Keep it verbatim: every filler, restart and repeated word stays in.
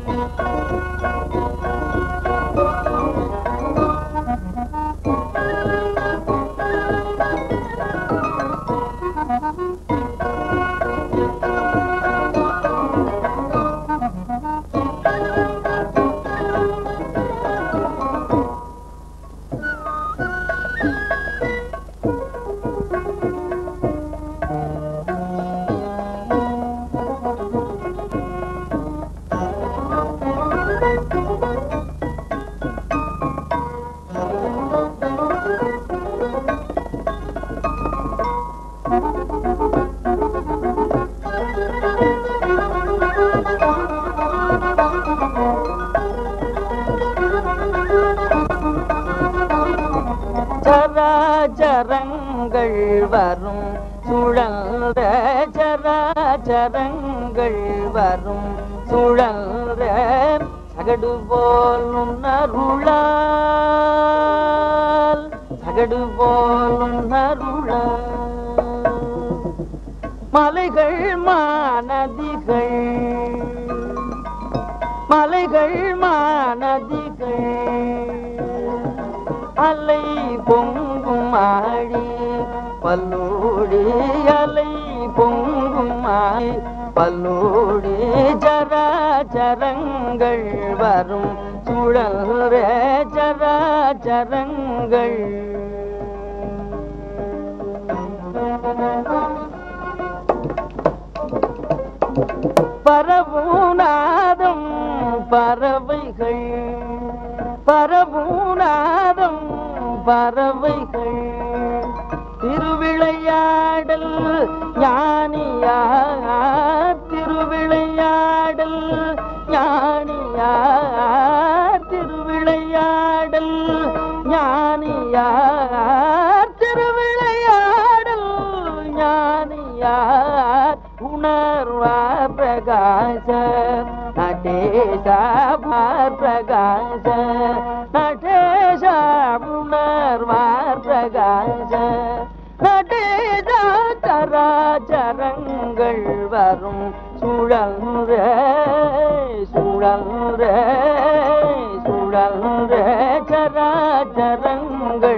சராச்சரங்கள் வரும் சுழல்ற சராச்சரங்கள் வரும் சுழல்ற சகடு போலும் அருளால் சகடு போலும் அருளால் மலைகள் மாநதிகள் மலைகள் மாநதிகள் அலை பொங்கும் ஆடி பல்லோடி அலை பொங்கும் ஆடி பல்லோடி சராச்சரங்கள் வரும் சுழல்ற சராச்சரங்கள் பரவுநாதம் பறவைகள் பரவுநாதம் பறவைகள் திருவிளையாடல் ஞானியார் திருவிளையாடல் ஞானியார் திருவிளையாடல் ஞானியார் திருவிளையாடல் ஞானியார் உணர்வார் பிரகாச நடேசா பார் பிரகாச நடேசா உணர்வார் பிரகாச நடேசா சராச்சரங்கள் வரும் சுழல்ற சுழல்ற சுழல்ற சராச்சரங்கள்